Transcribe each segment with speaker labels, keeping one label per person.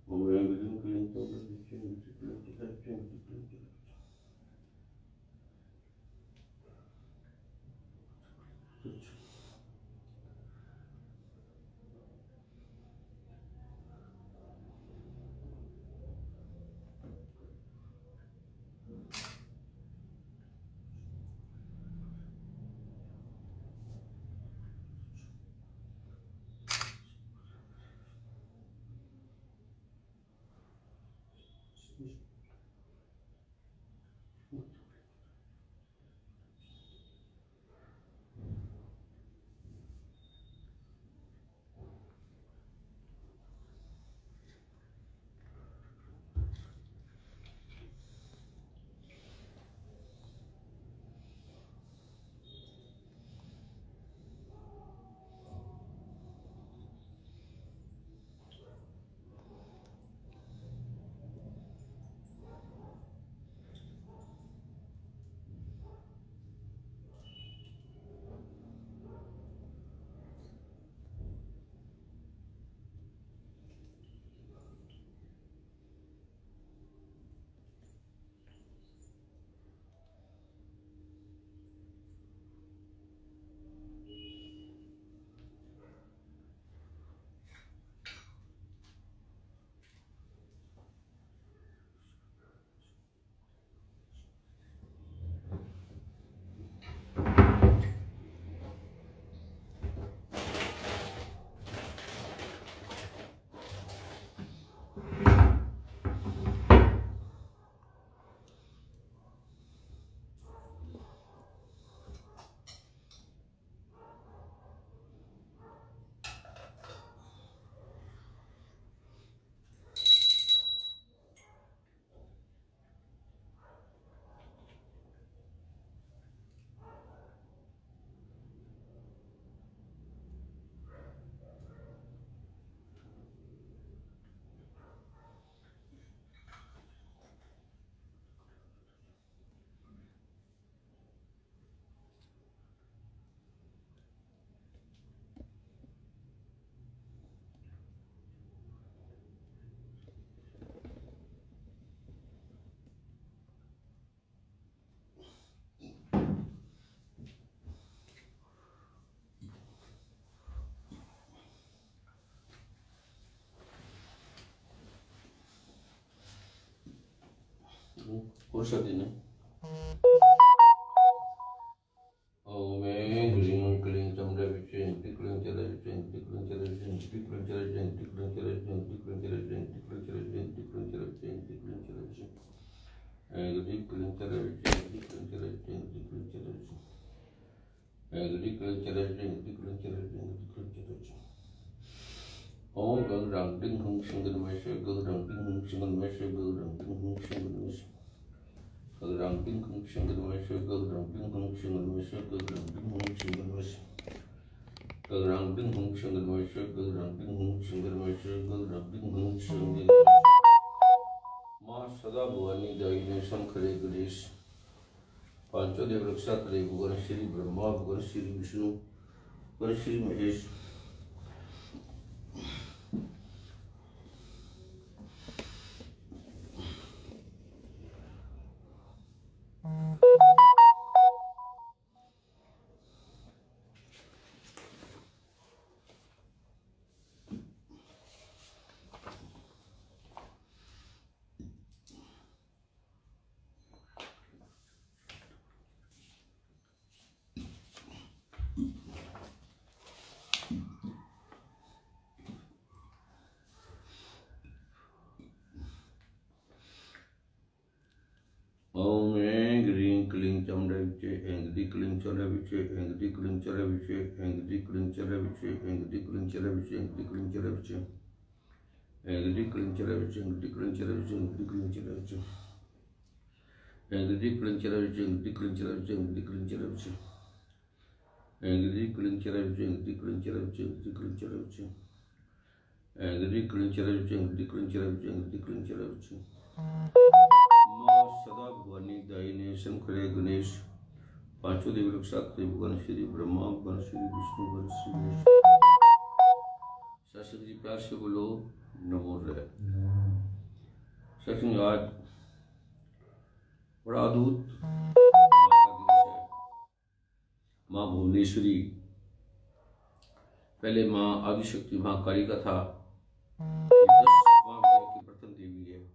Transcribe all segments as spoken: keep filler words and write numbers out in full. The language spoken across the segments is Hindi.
Speaker 1: Kursadine. Om Gring Kling Chamravichin, Tickling Television, Tickling Television, Tickling Television, Tickling Television, Tickling Television, Tickling Television, Tickling Television, Tickling Television, and Tickling Television, Tickling Television, Tickling Television, and Tickling Television, Tickling Television, Tickling Television. Om Gun Rang Ding Hung Single Measure, Go Rang Ding Hung Single Measure, Go Rang Ding Hung Single Measure. Go Rang Ding Hung Single Measure, Go Rang Ding Hung Single Measure, Go Rang Ding Hung Single Measure. Go Rang Ding Hung Single Measure, Go Rang Ding Hung Single Measure, Go Rang Ding Hung Single Measure. Ma Sada Bhavani Daine Sankhare Ganesh. Panchadev Rakshatri Bhugan Shri Brahma, Bhugan Shri Vishnu, Bhugan Shri Mahesh. Om Gring Kling Chamravichin, and Tickling Chamravichin, and Tickling Chamravichin, and Tickling Chamravichin, and Tickling Chamravichin, Tickling Chamravichin, and Tickling Chamravichin, Tickling Chamravichin, Tickling Chamravichin, and Tickling Chamravichin, Tickling Chamravichin, Tickling Chamravichin, and Tickling Chamravichin, Tickling Chamravichin, Tickling Chamravichin, and Tickling Chamravichin, Tickling Chamravichin, Tickling Chamravichin. सदा भवानी दायिने शंकरे गणेश पांचों देव रक्षात्री भगवान श्री ब्रह्मा भगवान श्री विष्णु भगवान श्री सत्संग जी प्यार से बोलो नमो रहे। सत्संग आज बड़ा अद्भुत माँ भुवनेश्वरी, पहले माँ आदिशक्ति माँ काली का था, दस माँ विद्या की प्रथम देवी है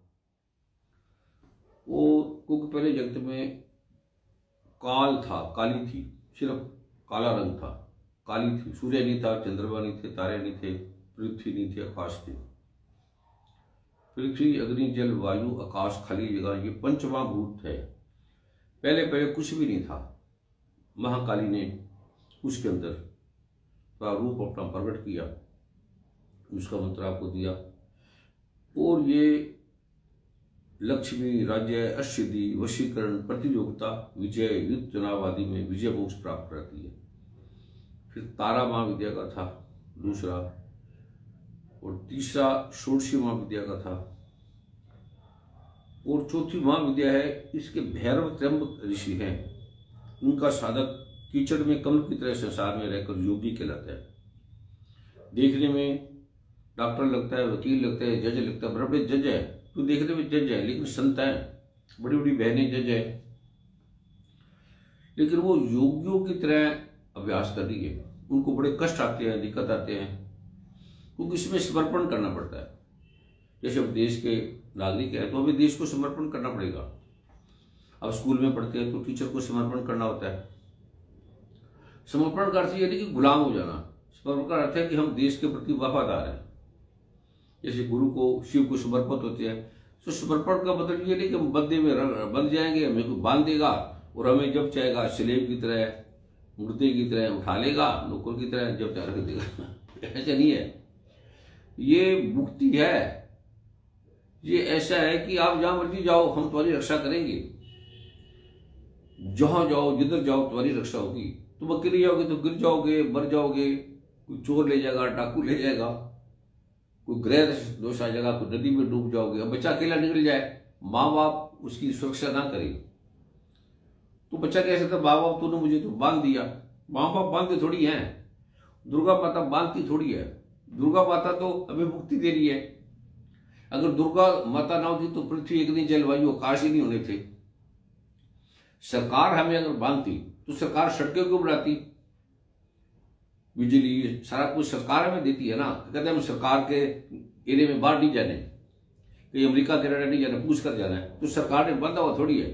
Speaker 1: वो। क्योंकि पहले जगत में काल था, काली थी, सिर्फ काला रंग था, काली थी, सूर्य नहीं था, चंद्रमा नहीं थे, तारे नहीं थे, पृथ्वी नहीं थी, आकाश थी। पृथ्वी अग्नि जल वायु आकाश खाली जगह, ये पंच महाभूत है। पहले पहले कुछ भी नहीं था। महाकाली ने उसके अंदर का रूप अपना प्रकट किया, उसका मंत्र आपको दिया, और ये लक्ष्मी, राज्य, अष्टसिद्धि, वशीकरण, प्रतियोगिता, विजय, युद्ध, चुनाव आदि में विजय मोक्ष प्राप्त करती है। फिर तारा महाविद्या का था दूसरा, और तीसरा षोडशी महाविद्या का था, और चौथी महाविद्या है इसके भैरव त्र्यंबक ऋषि हैं। उनका साधक कीचड़ में कमल की तरह संसार में रहकर योगी कहलाता है। देखने में डॉक्टर लगता है, वकील लगता है, जज लगता है, बड़े जज है, तो देखने में जज है लेकिन संत है, बड़ी बड़ी बहनें जज है, लेकिन वो योगियों की तरह अभ्यास कर रही है। उनको बड़े कष्ट आते हैं, दिक्कत आते हैं, क्योंकि इसमें समर्पण करना पड़ता है। जैसे अब देश के नागरिक है तो हमें देश को समर्पण करना पड़ेगा। अब स्कूल में पढ़ते हैं तो टीचर को समर्पण करना होता है। समर्पण का अर्थ यह नहीं कि गुलाम हो जाना, समर्पण का अर्थ है कि हम देश के प्रति वफादार हैं। जैसे गुरु को, शिव को समर्पित होते हैं, तो समर्पण का मतलब ये नहीं कि हम बंदे में बंध जाएंगे, हमें कोई बांध देगा और हमें जब चाहेगा स्लेव की तरह, मुर्दे की तरह उठा लेगा, नौकर की तरह जब चाहे रख देगा। ऐसा नहीं है। ये मुक्ति है। ये ऐसा है कि आप जहां मर्जी जाओ, हम तुम्हारी रक्षा करेंगे। जहां जाओ, जिधर जाओ, तुम्हारी रक्षा होगी। तुम अकेले जाओगे तो गिर जाओगे, मर जाओगे, कोई चोर ले जाएगा, डाकू ले जाएगा, कोई ग्रह दोष आ जाएगा, कोई नदी में डूब जाओगे। अब बच्चा अकेला निकल जाए, माँ बाप उसकी सुरक्षा ना करे तो बच्चा कह सकता, माँ बाप तूने मुझे तो बांध दिया। माँ बाप बांधते थोड़ी हैं, दुर्गा माता बांधती थोड़ी है। दुर्गा माता तो हमें मुक्ति दे रही है। अगर दुर्गा माता ना होती तो पृथ्वी, अग्नि, जलवायु, आकाश ही नहीं होने थे। सरकार हमें अगर बांधती तो सरकार सड़कें क्यों बनाती? बिजली सारा कुछ सरकार हमें देती है ना। कहते हैं हम सरकार के एरिया में बाहर नहीं जाने, कहीं अमेरिका कनाडा नहीं जाना, पूछ कर जाना है, तो सरकार ने बांधा हुआ थोड़ी है।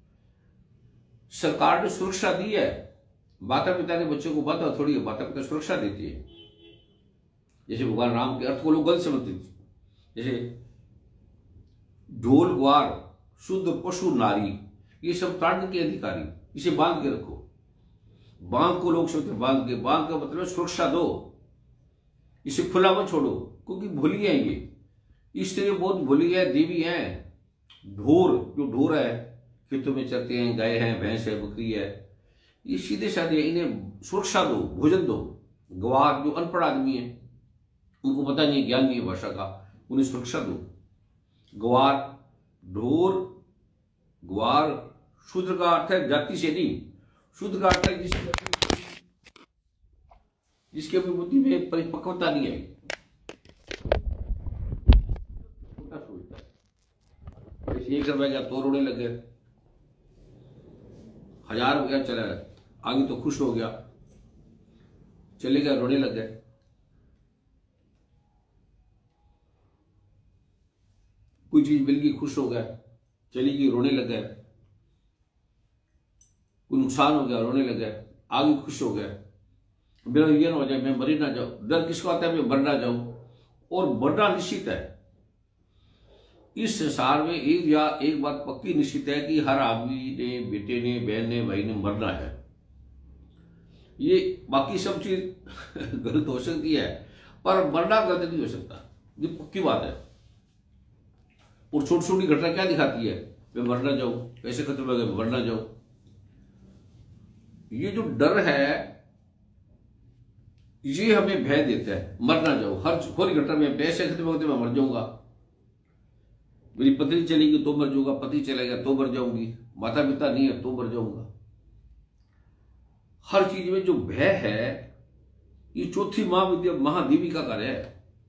Speaker 1: सरकार ने सुरक्षा दी है। माता पिता ने बच्चों को बांधा थोड़ी है, माता पिता सुरक्षा देती है। जैसे भगवान राम के अर्थ को लोग गलत समझते थे। जैसे ढोल ग्वार, शुद्ध पशु नारी, ये सब प्राण के अधिकारी, इसे बांध के रखो। बांध को लोग सोचते बांध के, बांध का मतलब सुरक्षा दो, इसे खुला मत छोड़ो, क्योंकि भोली है ये। स्त्री बहुत भोली है, देवी है। ढोर, जो ढोर है, खेतों में चरते हैं, गाय है, भैंस है, बकरी है, ये सीधे साधे, इन्हें सुरक्षा दो, भोजन दो। गवार, जो अनपढ़ आदमी है, उनको पता नहीं, ज्ञान नहीं है भाषा का, उन्हें सुरक्षा दो। ग्वार, ढोर, ग्वार, शूद्र का अर्थ है जाति से नहीं, शूद्र का अर्थ है जिसके जिसके अपनी बुद्धि में परिपक्वता नहीं आई, छोटा सोचता है। जैसे एक रुपया गया तो रोने लग गए, हजार रुपया चला आगे तो खुश हो गया, चले गया रोने लग गए। कोई चीज मिल गई, खुश हो गया, चली गई, रोने लग गए। कोई नुकसान हो गया, रोने लग गए, आगे खुश हो गया। मेरा ये ना हो जाए मैं मरी ना जाऊं। डर किसको आता है? मैं मर ना जाऊं। और मरना निश्चित है। इस संसार में एक या एक बात पक्की निश्चित है कि हर आदमी ने, बेटे ने, बहन ने, भाई ने मरना है। ये बाकी सब चीज गलत हो सकती है, पर मरना गलत नहीं हो सकता, ये पक्की बात है। और छोटी छोटी घटना क्या दिखाती है? मैं मर ना जाऊं, कैसे खत्म हो गया, मर ना जाऊं। ये जो डर है ये हमें भय देता है, मर ना जाऊं। हर खोरी घटना में पैसे खत्म होते मैं मर जाऊंगा, मेरी पत्नी चलेगी तो मर जाऊंगा, पति चलेगा तो मर जाऊंगी, माता पिता नहीं है तो मर जाऊंगा। हर चीज में जो भय है, ये चौथी महाविद्या महादेवी का कार्य है।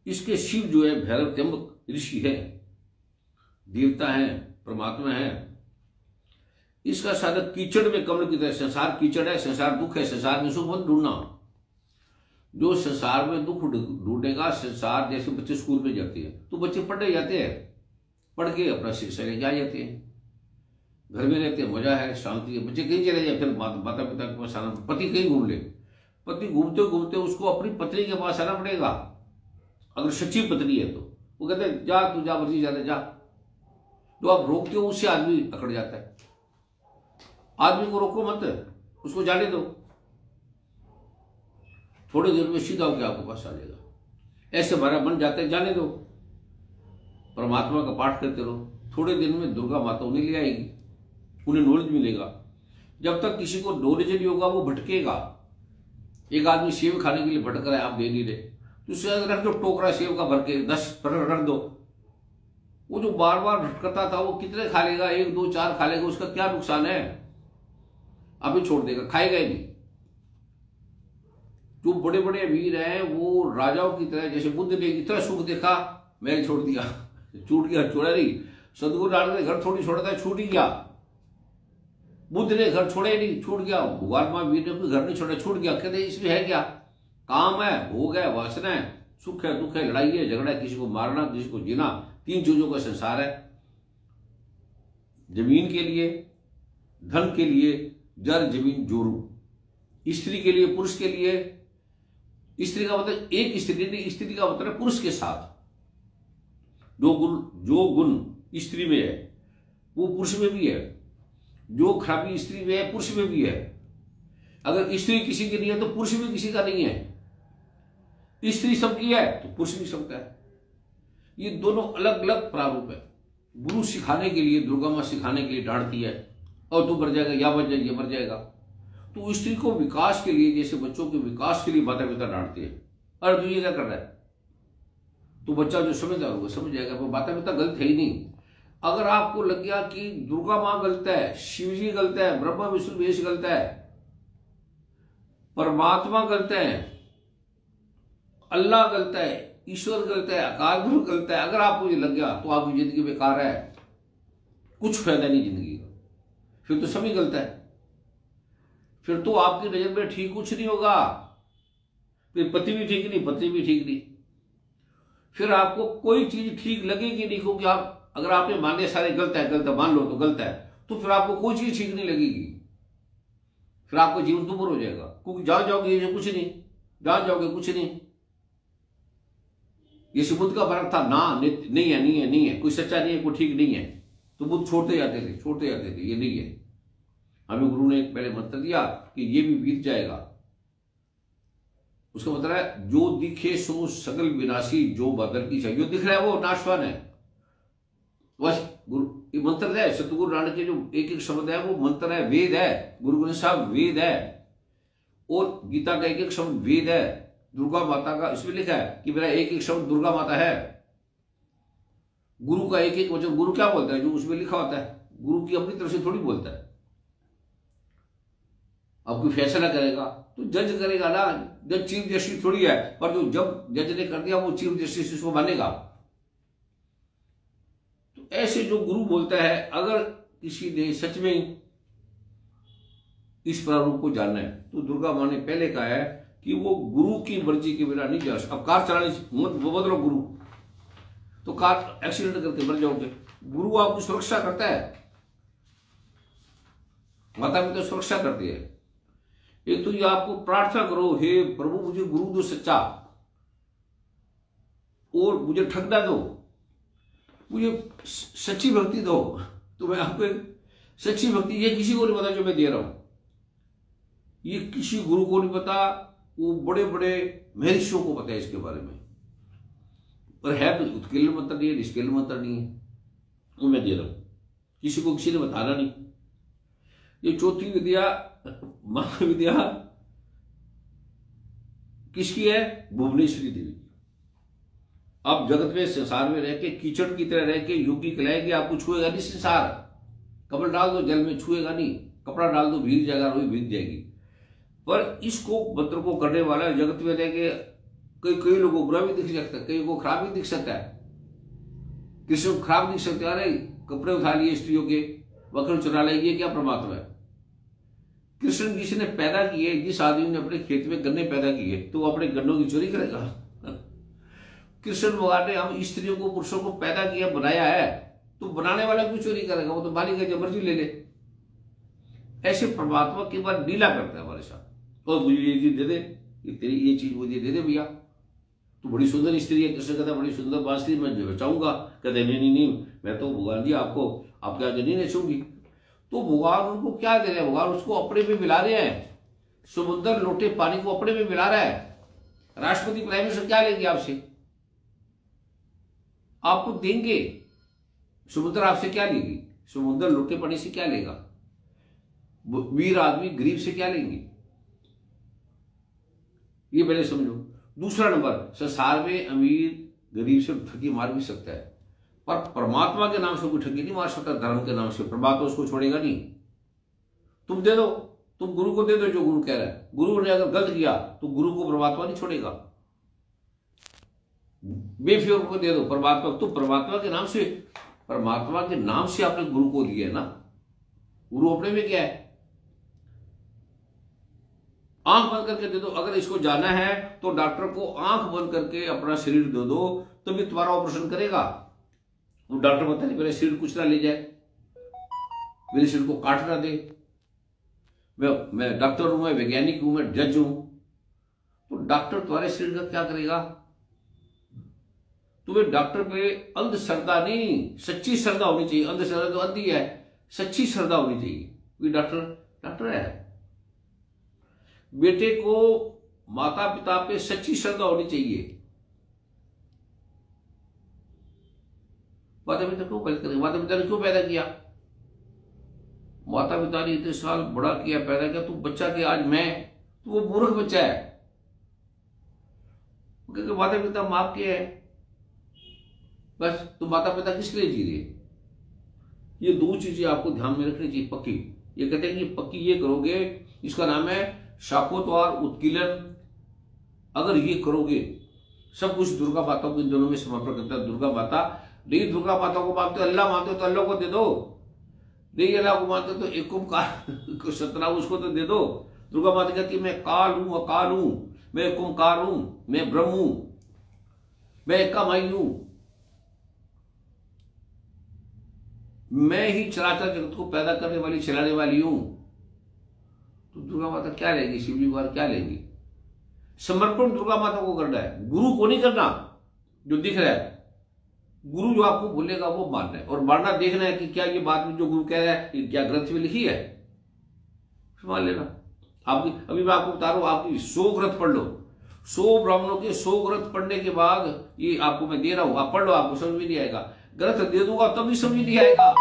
Speaker 2: इसके शिव जो है भैरव त्र्यंबक ऋषि है, देवता है, परमात्मा है। इसका साधक कीचड़ में कमल की तरह, संसार कीचड़ है, संसार दुख है, संसार में सुख मत ढूंढना। जो संसार में दुख ढूंढेगा, संसार जैसे बच्चे स्कूल में जाते हैं तो बच्चे पढ़ने जाते हैं, पढ़ के अपना शिक्षा लेके आ जाते हैं, घर में रहते हैं, मजा है, शांति है। बच्चे कहीं चले जाए, फिर माता पिता के पास आना, पति कहीं घूम ले, पति घूमते घूमते उसको अपनी पत्नी के पास आना पड़ेगा। अगर सच्ची पत्नी है तो वो कहते हैं जा तू जा मर्जी जाते जा। जो आप रोकते हो उससे आदमी अकड़ जाता है। आदमी को रोको मत, उसको जाने दो, थोड़ी देर में सीधा होकर आपके पास आ जाएगा। ऐसे हमारा मन जाता है, जाने दो, परमात्मा का पाठ करते रहो, थोड़े दिन में दुर्गा माता उन्हें ले आएगी, उन्हें नॉलेज मिलेगा। जब तक किसी को नॉलेज नहीं होगा वो भटकेगा। एक आदमी सेब खाने के लिए भटक रहा है, आप दे नहीं रहे तो उसे रख दो टोकरा सेब का भर के, दस पर रख दो। वो जो बार बार भटकता था वो कितने खा लेगा, एक दो चार खा लेगा, उसका क्या नुकसान है? अभी छोड़ देगा, खाएगा ही नहीं। जो बड़े बड़े अमीर हैं वो राजाओं की तरह, जैसे बुद्ध ने इतना सुख देखा मैंने छोड़ दिया, छूट गया, छोड़ा नहीं। सदगुरु नानक ने घर थोड़ी छोड़ा था, छूट ही गया। बुद्ध ने घर छोड़े नहीं, छूट गया। भगवान महावीर ने कोई घर नहीं छोड़ा, छूट गया। कहते इसमें है क्या? काम है, भोग है, वासना है, सुख है, दुख है, लड़ाई है, झगड़ा है, किसी को मारना, किसी को जीना, तीन चीजों का संसार है। जमीन के लिए, धन के लिए, जर जमीन जोरू, स्त्री के लिए, पुरुष के लिए। स्त्री का मतलब एक स्त्री नहीं, स्त्री का मतलब पुरुष के साथ। जो गुण जो गुण स्त्री में है वो पुरुष में भी है, जो खराबी स्त्री में है पुरुष में भी है। अगर स्त्री किसी की नहीं है तो पुरुष भी किसी का नहीं है। स्त्री सबकी है तो पुरुष भी सबका है। ये दोनों अलग अलग प्रारूप है। गुरु सिखाने के लिए, दुर्गा माँ सिखाने के लिए डांटती है, और तू मर जाएगा, या मर जाए, ये मर जाएगा। तो स्त्री को विकास के लिए, जैसे बच्चों के विकास के लिए माता पिता डांटते हैं, अरे तू ये क्या कर रहा है? तो बच्चा जो समझदार होगा समझ जाएगा वो माता पिता गलत है ही नहीं। अगर आपको लग गया कि दुर्गा माँ गलत है, शिव जी गलत है, ब्रह्मा विष्णु महेश गलत है, परमात्मा गलत है, अल्लाह गलत है, ईश्वर गलत है, अकाल पुरुष गलत है, अगर आपको ये लग गया तो आपकी जिंदगी बेकार है, कुछ फायदा नहीं जिंदगी का। फिर तो सभी गलत है, फिर तो आपकी नजर में ठीक कुछ नहीं होगा। फिर पति भी ठीक नहीं, पत्नी भी ठीक नहीं, फिर आपको कोई चीज ठीक लगेगी नहीं। क्योंकि आप अगर आपने माने सारे गलत है, गलत है मान लो तो गलत है, तो फिर आपको कोई चीज ठीक नहीं लगेगी। फिर आपका जीवन दुर्भर हो जाएगा, क्योंकि जहां जाओगे ये कुछ नहीं, जहां जाओगे कुछ नहीं। ये बुद्ध का फर्क था ना, नहीं है, नहीं है, नहीं है, कोई सच्चा नहीं है, कोई ठीक नहीं है, तो बुद्ध छोड़ते जाते थे, छोड़ते जाते थे, ये नहीं है। हमें गुरु ने पहले मंत्र दिया कि ये भी बीत जाएगा। उसका मतलब है जो दिखे सो सगल विनाशी, जो बदल की चाहिए, जो दिख रहा है वो नाशवान है। बस गुरु ये मंत्र है। सतगुरु नानक के जो एक एक शब्द है वो मंत्र है, वेद है। गुरु ग्रंथ साहब वेद है, और गीता का एक एक शब्द वेद है। दुर्गा माता का इसमें लिखा है कि मेरा एक एक शब्द दुर्गा माता है। गुरु का एक एक वचन, गुरु क्या बोलता है? जो उसमें लिखा होता है। गुरु की अपनी तरफ से थोड़ी बोलता है। अब कोई फैसला करेगा तो जज करेगा ना, जज चीफ जस्टिस थोड़ी है, पर जो जब जज ने कर दिया वो चीफ जस्टिस इसको मानेगा। तो ऐसे जो गुरु बोलता है, अगर किसी ने सच में इस प्रारूप को जानना है तो दुर्गा माँ ने पहले कहा है कि वो गुरु की मर्जी के बिना नहीं जा सकता। अब कार चलानी मत बदलो गुरु, तो कार एक्सीडेंट करके मर जाओगे। गुरु आपकी सुरक्षा करता है, माता पिता सुरक्षा करती है। एक तो ये आपको प्रार्थना करो, हे प्रभु मुझे गुरु दो सच्चा, और मुझे ठगना दो, मुझे सच्ची भक्ति दो। तो मैं आपको सच्ची भक्ति ये किसी को नहीं पता जो मैं दे रहा हूं, ये किसी गुरु को नहीं पता, वो बड़े बड़े महर्षियों को पता है इसके बारे में। पर है तो उत्कीर्ण मंत्र नहीं है, निष्कीर्ण मंत्र नहीं है, वो मैं दे रहा हूं, किसी को किसी ने बताना नहीं। ये चौथी विद्या महाविद्या किसकी है? भुवनेश्वरी देवी। अब जगत में संसार में रह के कीचड़ की तरह रह के योगी कहलाएंगे, आपको छुएगा नहीं संसार। कपड़ा डाल दो जल में, छुएगा नहीं, कपड़ा डाल दो भीग जाएगा, रोई भीग जाएगी। पर इसको मंत्र को करने वाला जगत में रह के कई कई लोगों को बुरा भी दिख सकता है, कई को खराब भी दिख सकता है। कृष्ण को खराब दिख सकते हैं, अरे कपड़े उठा लिए स्त्रियों के, बकरे चुरा लिए, ये क्या परमात्मा है? कृष्ण किसी ने पैदा किए, जिस आदमी ने अपने खेत में गन्ने पैदा किए तो वो अपने गन्नों की चोरी करेगा? कृष्ण भगवान ने हम स्त्रियों को पुरुषों को पैदा किया, बनाया है, तो बनाने वाला क्यों चोरी करेगा? वो तो मालिक है, जो मर्जी ले ले। ऐसे परमात्मा के बाद लीला करता है हमारे साथ, और मुझे ये चीज दे दे, ये तेरी ये चीज मुझे दे दे भैया, तो बड़ी सुंदर स्त्री है। कृष्ण कहता बड़ी सुंदर बांसुरी मैं बचाऊंगा। कहते नहीं नहीं नहीं, मैं तो भगवान जी आपको आपके आगे नहीं नचूंगी। तो भगवान उनको क्या दे रहे हैं? भगवान उसको अपने में मिला रहे हैं। समुद्र लोटे पानी को अपने में मिला रहा है। राष्ट्रपति प्राइम मिनिस्टर क्या लेंगे आपसे? आपको देंगे। समुद्र आपसे क्या लेगी? समुद्र लोटे पानी से क्या लेगा? वीर आदमी गरीब से क्या लेंगे? ये पहले समझो। दूसरा नंबर, संसार में अमीर गरीब से ठगी मार भी सकता है, पर परमात्मा के नाम से कोई ठगी नहीं मार सकता। धर्म के नाम से परमात्मा उसको छोड़ेगा नहीं। तुम दे दो, तुम गुरु को दे दो जो गुरु कह रहा है। गुरु ने अगर गलत किया तो गुरु को परमात्मा नहीं छोड़ेगा। बेफिक्र को दे दो परमात्मा, तो परमात्मा के नाम से, परमात्मा के नाम से आपने गुरु को लिया है ना। गुरु अपने में क्या है? आंख बंद करके दे दो। अगर इसको जाना है तो डॉक्टर को आंख बंद करके अपना शरीर दे दो, तभी तुम्हारा ऑपरेशन करेगा। वो डॉक्टर बताते नहीं, मेरे शरीर कुछ ना ले जाए, मेरे शरीर को काट ना दे। मैं मैं डॉक्टर हूं, मैं वैज्ञानिक हूं, मैं जज हूं। तो डॉक्टर तुम्हारे शरीर का क्या करेगा? तुम्हें डॉक्टर पे अंध श्रद्धा नहीं, सच्ची श्रद्धा होनी चाहिए। अंध श्रद्धा तो अंधी है, सच्ची श्रद्धा होनी चाहिए। डॉक्टर डॉक्टर है। बेटे को माता पिता पे सच्ची श्रद्धा होनी चाहिए। माता पिता क्यों पैदा करेंगे? माता पिता ने क्यों पैदा किया? माता पिता ने इतने साल बड़ा किया, पैदा किया, तू बच्चा के आज मैं, तो वो मूर्ख बच्चा है, क्योंकि माता पिता माप के है। बस तो माता पिता किस लिए जी रहे? ये दो चीजें आपको ध्यान में रखनी चाहिए पक्की। ये कहते हैं कि पक्की ये करोगे, इसका नाम है शाकोद्वार उत्कीलन। अगर ये करोगे, सब कुछ दुर्गा माता को इन दोनों में समर्पण करता है। दुर्गा माता नहीं, दुर्गा माता को मानते हो, अल्लाह मानते हो तो अल्लाह को दे दो। नहीं अल्लाह को मानते तो एक ओंकार सतनाम उसको तो दे दो। दुर्गा माता कहती है मैं काल हूं, अकाल हूं, मैं एक ओंकार हूं, मैं ब्रह्म हूं, मैं एकामाई हूं, मैं ही चराचर जगत को पैदा करने वाली, चलाने वाली हूं। तो दुर्गा माता क्या लेंगी? शिवजी महाराज क्या लेंगी? समर्पण दुर्गा माता को करना है, गुरु को नहीं करना। जो दिख रहा है गुरु जो आपको बोलेगा वो मानना है, और मानना देखना है कि क्या ये बात में जो गुरु कह रहा है ये क्या ग्रंथ में लिखी है, मान लेना। आपकी अभी मैं आपको बता रहा हूं, आपकी सौ ग्रंथ पढ़ लो, सौ ब्राह्मणों के सौ ग्रंथ पढ़ने के बाद ये आपको मैं दे रहा हूं, आप पढ़ लो, आपको समझ में नहीं आएगा। ग्रंथ दे दूंगा तब भी समझ नहीं आएगा,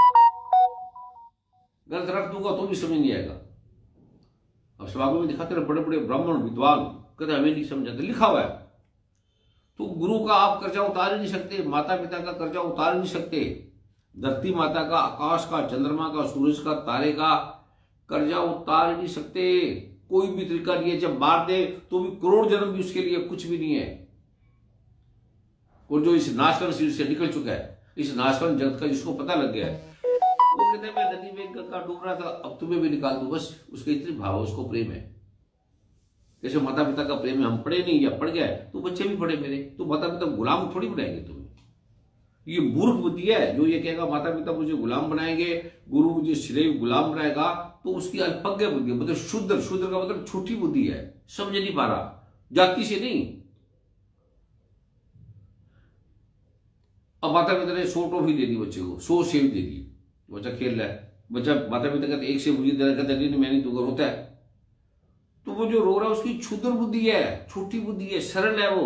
Speaker 2: ग्रंथ रख दूंगा तो भी समझ नहीं आएगा। अब समागम में दिखाते रहे बड़े बड़े ब्राह्मण विद्वान कहते हमें नहीं समझाते, लिखा हुआ है। तो गुरु का आप कर्जा उतार ही नहीं सकते, माता पिता का कर्जा उतार नहीं सकते, धरती माता का, आकाश का, चंद्रमा का, सूरज का, तारे का कर्जा उतार ही नहीं सकते। कोई भी तरीका नहीं है। जब मार दे तो भी करोड़ जन्म भी उसके लिए कुछ भी नहीं है। और जो इस नाशवान शरीर से निकल चुका है, इस नाशवान जगत का जिसको पता लग गया है, वो कहते हैं मैं नदी में गंगा डूब रहा था, अब तुम्हें भी निकाल दो। बस उसके इतनी भाव, उसको प्रेम है। जैसे माता पिता का प्रेम है, हम पढ़े नहीं या पढ़ गए तो बच्चे भी पढ़े मेरे, तो माता पिता गुलाम थोड़ी बनाएंगे तुम्हें। ये मूर्ख बुद्धि है जो ये कहेगा माता पिता मुझे गुलाम बनाएंगे, गुरु मुझे श्रेय गुलाम बनाएगा, तो उसकी अल्पज्ञ बुद्धि, मतलब शुद्र, शुद्र का मतलब छोटी बुद्धि है, समझ नहीं पा रहा, जाति से नहीं। अब माता पिता ने सौ टॉफी दे दी बच्चे को, सौ सेब दे दी, बच्चा खेल रहा है, बच्चा माता पिता कहते एक से मुझे दे रहा, कहते नहीं मैं नहीं दूंगा, रोता है। तो वो जो रो रहा है उसकी क्षुद्र बुद्धि है, छोटी बुद्धि है, सरल है वो।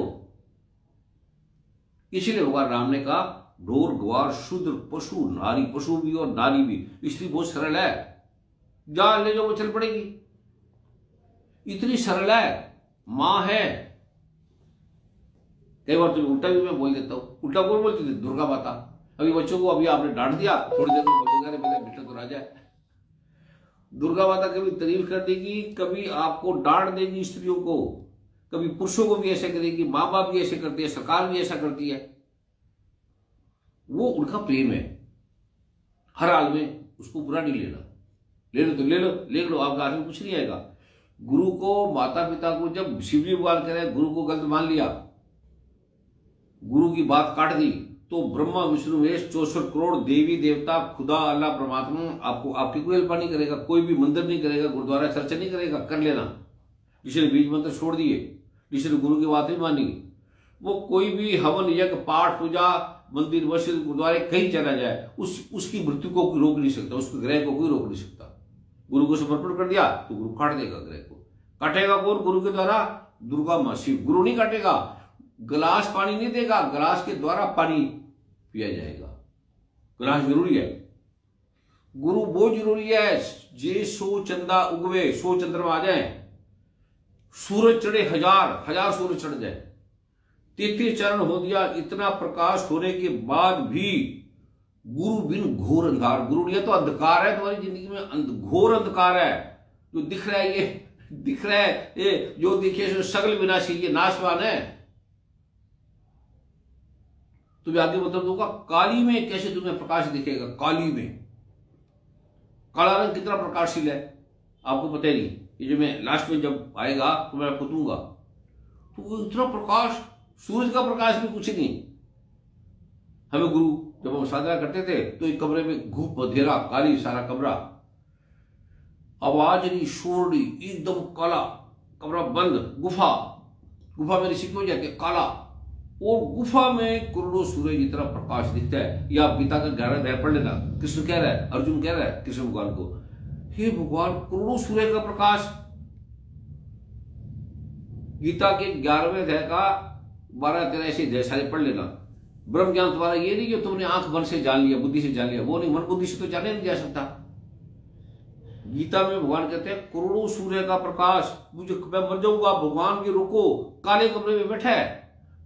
Speaker 2: इसीलिए भगवान राम ने कहा ढोर गवार शूद्र पशु नारी, पशु भी और नारी भी, स्त्री बहुत सरल है, जा ले जाओ वो चल पड़ेगी, इतनी सरल है, मां है। कई बार तो उल्टा भी मैं बोल देता हूं, उल्टा कौन बोलती थी? दुर्गा माता। अभी बच्चों को अभी आपने डांट दिया, थोड़ी देर में बच्चों कह रहे बेटा तो राजा है। दुर्गा माता कभी तारीफ कर देगी, कभी आपको डांट देगी स्त्रियों को, कभी पुरुषों को भी ऐसे करेगी, माँ बाप भी ऐसे करते हैं, सरकार भी ऐसा करती है। वो उनका प्रेम है, हर हाल में उसको बुरा नहीं लेना। ले लो तो ले लो, ले लो, आपका हाथ में कुछ नहीं आएगा। गुरु को, माता पिता को, जब शिवजी भगवान कह रहे हैं गुरु को गलत मान लिया, गुरु की बात काट दी, तो ब्रह्मा विष्णु महेश चौसठ करोड़ देवी देवता, खुदा अल्लाह परमात्मा आपको आपकी कोई हेल्प नहीं करेगा, कोई भी मंदिर नहीं करेगा, गुरुद्वारा चर्चा नहीं करेगा। कर लेना जिसने बीज मंत्र छोड़ दिए, जिसने गुरु की बात नहीं मानी, वो कोई भी हवन यज्ञ पाठ पूजा मंदिर मस्जिद गुरुद्वारे कहीं चला जाए, उस उसकी मृत्यु को कोई रोक नहीं सकता, उसके ग्रह को कोई रोक नहीं सकता। गुरु को समर्पण कर दिया तो गुरु काट देगा ग्रह को। काटेगा कौन? गुरु के द्वारा दुर्गा माँ शिव। गुरु नहीं काटेगा, गिलास पानी नहीं देगा, गिलास के द्वारा पानी पिया जाएगा। गिलास जरूरी है, गुरु वो जरूरी है। जे सो चंदा उगवे, सो चंद्रमा आ जाए, सूरज चढ़े हजार हजार सूरज चढ़ जाए, तैतीस चरण हो दिया, इतना प्रकाश होने के बाद भी गुरु बिन घोर अंधार। गुरु ये तो अंधकार है, तुम्हारी जिंदगी में अंध, घोर अंधकार है। जो दिख रहा है ये दिख रहा है ये जो दिखे सगल विनाशी, ये नाशवान है। तुम्हें आगे मतलब दूंगा, काली में कैसे तुम्हें प्रकाश दिखेगा। काली में काला रंग कितना प्रकाशशील है आपको पता ही नहीं। ये जो मैं लास्ट में जब आएगा तो मैं आपको दूंगा, तो वो इतना प्रकाश, सूरज का प्रकाश भी कुछ नहीं। हमें गुरु जब हम साधना करते थे तो एक कमरे में घूप अंधेरा, काली सारा कमरा, आवाज नहीं, शोर नहीं, एकदम काला कमरा बंद, गुफा गुफा में ऋषि हो जाते काला, और गुफा में करोड़ों सूर्य की तरह प्रकाश दिखता है। ये आप गीता का ग्यारह अध्याय पढ़ लेना। कृष्ण कह रहा है, अर्जुन कह रहा है कृष्ण भगवान को, हे भगवान करोड़ों सूर्य का प्रकाश। गीता के ग्यारहवें अध्याय का बारह तेरह ऐसे अध्याय सारे पढ़ लेना। ब्रह्म ज्ञान तुम्हारा ये नहीं कि तुमने आंख मन से जान लिया, बुद्धि से जान लिया, वो नहीं, मन बुद्धि से तो जाने नहीं जा सकता। गीता में भगवान कहते हैं करोड़ों सूर्य का प्रकाश, मुझे मैं मर जाऊंगा, भगवान के रुको, काले कमरे में बैठा है।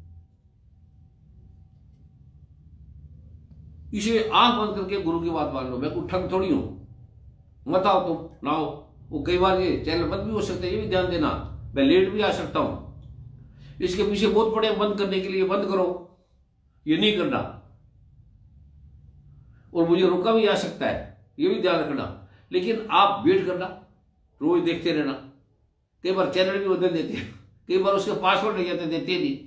Speaker 2: इसे आंख बंद करके गुरु की बात मान लो। मैं कोई ठग थोड़ी हूं, मत आओ तुम ना हो। वो कई बार ये चैनल बंद भी हो सकते हैं, ये भी ध्यान देना। मैं लेट भी आ सकता हूं, इसके पीछे बहुत पड़े बंद करने के लिए। बंद करो, ये नहीं करना। और मुझे रुका भी आ सकता है, ये भी ध्यान रखना। लेकिन आप वेट करना, रोज देखते रहना। कई बार चैनल भी बदल देते हैं, कई बार उसके पासवर्ड ले जाते, देते नहीं,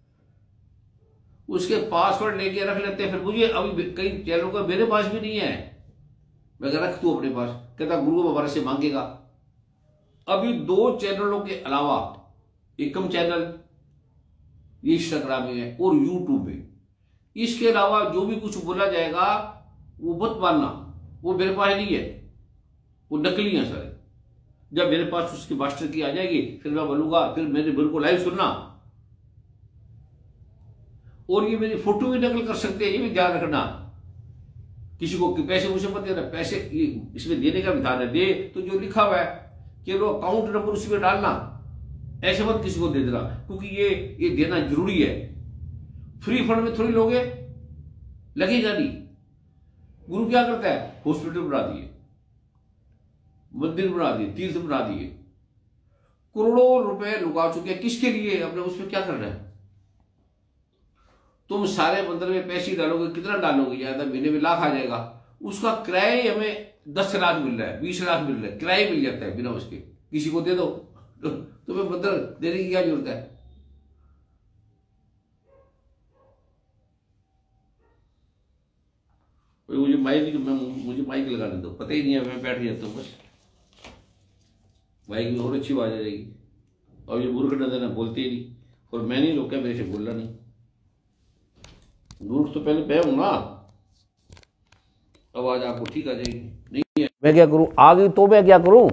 Speaker 2: उसके पासवर्ड लेके रख लेते हैं। फिर मुझे अभी कई चैनलों का मेरे पास भी नहीं है, मैं रख तू अपने पास, कहता गुरु बाबा से मांगेगा। अभी दो चैनलों के अलावा एकम चैनल इंस्टाग्राम में है और यूट्यूब में, इसके अलावा जो भी कुछ बोला जाएगा वो मत मानना, वो मेरे पास नहीं है, वो नकली है सारे। जब मेरे पास उसकी मास्टर की आ जाएगी फिर मैं बोलूंगा, फिर मेरे मेरे को लाइव सुनना। और ये मेरी फोटो भी नकल कर सकते हैं, ये भी ध्यान रखना। किसी को पैसे मुझे मत देना, पैसे इसमें देने का विधान है, दे तो जो लिखा हुआ है कि लो अकाउंट नंबर उसमें डालना, ऐसे मत किसी को दे देना, क्योंकि ये ये देना जरूरी है। फ्री फंड में थोड़ी लोगे, लगेगा नहीं। गुरु क्या करता है, हॉस्पिटल बना दिए, मंदिर बना दिए, तीर्थ बना दिए, करोड़ों रुपए लुका चुके हैं। किसके लिए? अपने उसमें क्या करना है? तुम सारे मंदिर में पैसे डालोगे, कितना डालोगे? ज्यादा महीने में लाख आ जाएगा। उसका किराए हमें दस लाख मिल रहा है, बीस लाख मिल रहा है, किराए मिल जाता है बिना उसके। किसी को दे दो, तो तुम्हें मंदिर देने की क्या जरूरत है? मुझे माइक मुझे माइक लगाने दो, पता ही नहीं है, मैं बैठ जाता हूँ बस। माइक में और अच्छी आवाज आ जाएगी। और ये मूर्ख न देना, बोलते ही नहीं, और मैं नहीं रोका, मेरे से बोलना नहीं। मूर्ख तो पहले मैं हूं ना, आवाज आपको ठीक आ जाएगी। नहीं है मैं क्या करूं, आ गई तो मैं क्या करूं?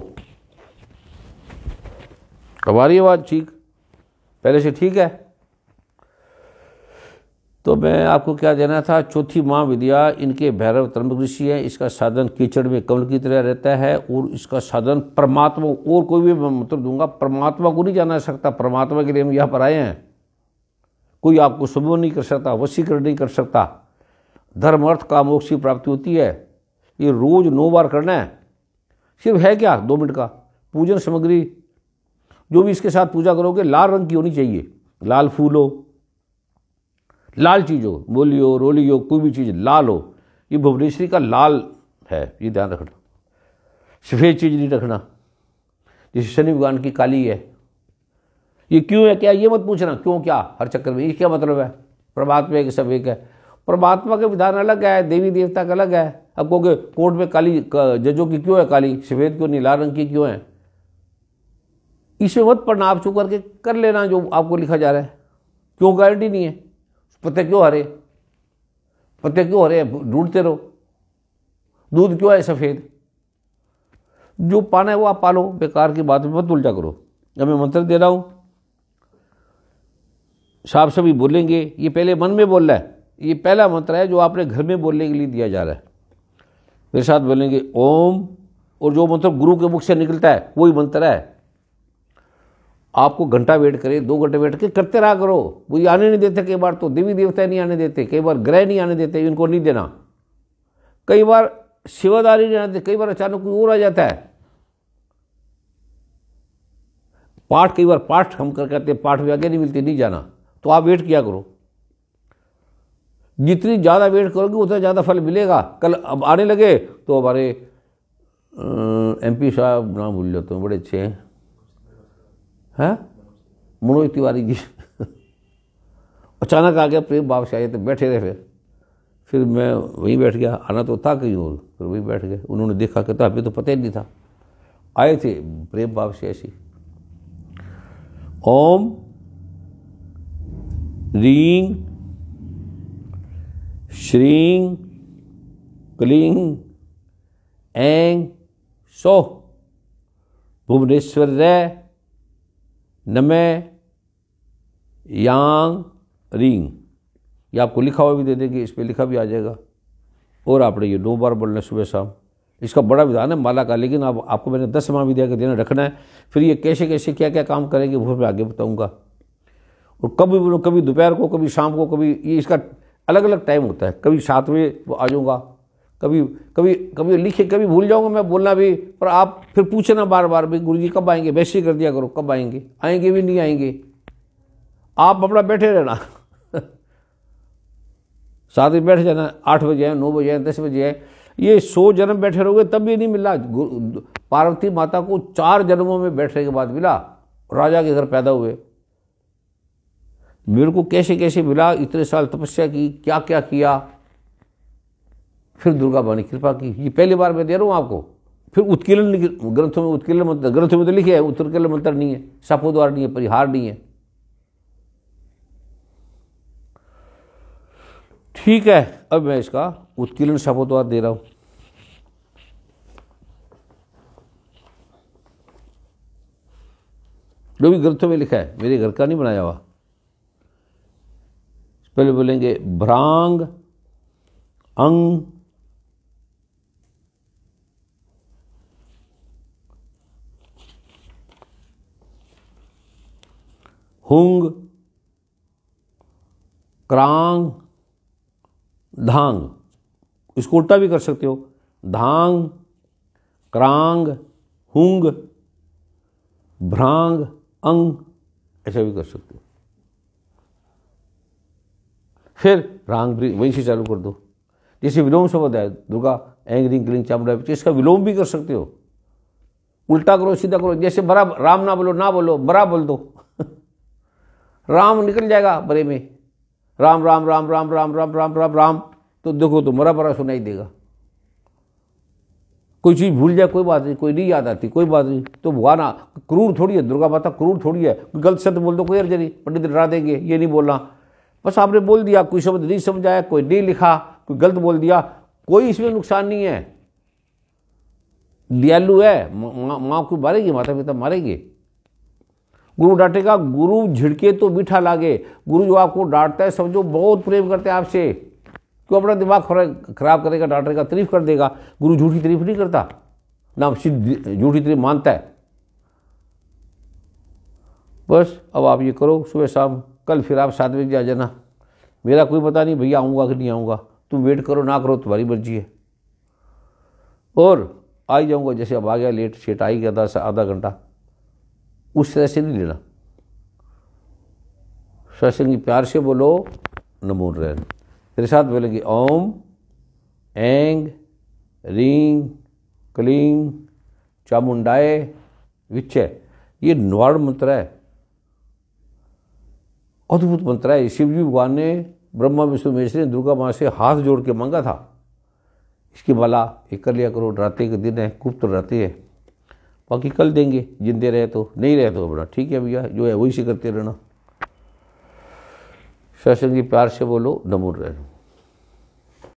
Speaker 2: हमारी आवाज ठीक पहले से ठीक है, तो मैं आपको क्या देना था। चौथी महाविद्या, इनके भैरव त्रंबक ऋषि है। इसका साधन कीचड़ में कमल की तरह रहता है, और इसका साधन परमात्मा, और कोई भी मतलब दूंगा, परमात्मा को नहीं जाना सकता। परमात्मा के लिए हम यहाँ पर आए हैं। कोई आपको सुबह नहीं कर सकता, वशीकरण नहीं कर सकता। धर्म अर्थ काम मोक्ष की प्राप्ति होती है। ये रोज नौ बार करना है। सिर्फ है क्या, दो मिनट का पूजन सामग्री, जो भी इसके साथ पूजा करोगे लाल रंग की होनी चाहिए, लाल फूल हो, लाल चीज हो, मूली हो, रोली हो, कोई भी चीज लाल हो। ये भुवनेश्वरी का लाल है, ये ध्यान रखना। सफेद चीज नहीं रखना, जैसे शनि भगवान की काली है। ये क्यों है क्या, ये मत पूछना क्यों क्या हर चक्कर में, ये क्या मतलब है। परमात्मा एक सब एक है, परमात्मा के विधान अलग है, देवी देवता का अलग है। अब कहोगे कोर्ट में काली जजों की क्यों है काली, सफेद क्यों नहीं, लाल रंग की क्यों है। इसमें मत पढ़ना, आप चुप करके कर लेना जो आपको लिखा जा रहा है। क्यों गारंटी नहीं है, पत्ते क्यों हरे, पत्ते क्यों हरे ढूंढते रहो। दूध क्यों है सफेद, जो पाना है वो आप पालो, बेकार की बात में मत उल्टा करो। अब मैं मंत्र दे रहा हूं, साहब सभी बोलेंगे। ये पहले मन में बोल रहा है, ये पहला मंत्र है जो आपने घर में बोलने के लिए दिया जा रहा है। मेरे साथ बोलेंगे ओम, और जो मंत्र गुरु के मुख से निकलता है वही मंत्र है। आपको घंटा वेट करे, दो घंटे वेट के करते रहा करो। वो ये आने नहीं देते, कई बार तो देवी देवता नहीं आने देते, कई बार ग्रह नहीं आने देते, इनको नहीं देना। कई बार सेवादारी नहीं आने देते, कई बार अचानक कोई और आ जाता है। पाठ, कई बार पाठ हम कर कहते हैं पाठ में आगे नहीं मिलती, नहीं जाना, तो आप वेट किया करो। जितनी ज्यादा वेट करोगे उतना ज्यादा फल मिलेगा। कल अब आने लगे तो हमारे एमपी साहब, नाम भूल जाते हैं, बड़े अच्छे हैं, हैं मनोज तिवारी जी अचानक आ गया, प्रेम भाव से आए तो बैठे रहे। फिर फिर मैं वहीं बैठ गया, आना तो था कहीं और, फिर वहीं बैठ गए। उन्होंने देखा कि तो अभी तो पता ही नहीं था, आए थे प्रेम भाव से ऐसी। ओम रीं श्रीं क्लीं ऐं सौः भुवनेश्वर्यै नमः यांग रीं। ये आपको लिखा हुआ भी दे देंगे, इस पर लिखा भी आ जाएगा। और आपने ये दो बार बोलना सुबह शाम। इसका बड़ा विधान है माला का, लेकिन आप, आपको मैंने दस माह विद्या के दिन रखना है। फिर ये कैसे कैसे क्या क्या काम करेंगे वो मैं आगे बताऊंगा। और कभी बोलो, कभी दोपहर को, कभी शाम को, कभी ये इसका अलग अलग टाइम होता है। कभी सात बजे आ जाऊँगा, कभी कभी कभी लिखे, कभी भूल जाऊँगा मैं बोलना भी। पर आप फिर पूछना बार बार भी गुरु जी कब आएंगे, वैसे ही कर दिया करो, कब आएंगे, आएंगे भी नहीं आएंगे, आप अपना बैठे रहना साथ में बैठ जाना। आठ बजे आए, नौ बजे आए, दस बजे आए, ये सौ जन्म बैठे रहोगे तब भी नहीं मिला। पार्वती माता को चार जन्मों में बैठने के बाद मिला, राजा के घर पैदा हुए। मेरे को कैसे कैसे मिला, इतने साल तपस्या की, क्या क्या किया, फिर दुर्गा माँ ने कृपा की। ये पहली बार मैं दे रहा हूँ आपको। फिर उत्कीर्ण ग्रंथों में, उत्कीर्ण मंत्र ग्रंथों में तो लिखे है, उत्कीर्ण मंत्र नहीं है, शापोद्वार नहीं है, परिहार नहीं है। ठीक है, अब मैं इसका उत्कीर्ण शापोद्वार दे रहा हूं। जो भी ग्रंथों में लिखा है, मेरे घर का नहीं बनाया हुआ। पहले बोलेंगे भ्रांग अंग हुंग क्रांग धांग। इसको उल्टा भी कर सकते हो, धांग क्रांग हुंग भ्रांग अंग, ऐसा भी कर सकते हो। फिर रांग वहीं से चालू कर दो। जैसे विलोम शब्द है दुर्गा ऐंग रिंग क्लिंग चामुंडा, इसका विलोम भी कर सकते हो। उल्टा करो, सीधा करो। जैसे बरा राम ना बोलो, ना बोलो, बरा बोल दो राम निकल जाएगा बरे में। राम राम राम राम राम राम राम राम राम, तो देखो तो बरा बरा सुनाई देगा। कोई चीज भूल जाए कोई बात नहीं, कोई नहीं याद आती कोई बात नहीं, तो भगवान क्रूर थोड़ी है, दुर्गा माता क्रूर थोड़ी है। गलत शब्द बोल दो कोई अर्ज नहीं, पंडित डरा देंगे, ये नहीं बोलना। बस आपने बोल दिया, कोई शब्द नहीं समझाया, कोई नहीं लिखा, कोई गलत बोल दिया, कोई इसमें नुकसान नहीं है। दयालु है, माँ को मारेगी, माता पिता मारेंगे। गुरु डांटेगा, गुरु झिड़के तो मीठा लागे। गुरु जो आपको डांटता है समझो बहुत प्रेम करते हैं आपसे। क्यों अपना दिमाग खराब करेगा, डांटेगा, तारीफ कर देगा। गुरु झूठी तारीफ नहीं करता, ना झूठी तारीफ मानता है। बस अब आप ये करो सुबह शाम। कल फिर आप सात बजे आ जाना। मेरा कोई पता नहीं भैया आऊँगा कि नहीं आऊँगा, तुम वेट करो ना करो तुम्हारी मर्जी है। और आ ही जाऊँगा, जैसे अब आ गया लेट सेट आ ही गया था आधा घंटा, उस तरह से नहीं लेना। सत्संगी प्यार से बोलो नमो नारायण। तेरे साथ बोलेंगे ओम ऐंग रीं क्लीं चामुंडाए विच्चय। ये नवाड़ मंत्र है, अद्भुत मंत्र है। शिवजी भगवान ने ब्रह्मा विष्णु महेश ने दुर्गा माँ से हाथ जोड़ के मांगा था, इसकी माला ये कर लिया करो, रात्रि के दिन है, गुप्त रात्रि है, बाकी कल देंगे, जिंदे रहे तो, नहीं रहे तो बड़ा ठीक है भैया, जो है वही से करते रहना। सत्संगी प्यार से बोलो नमो नारायण।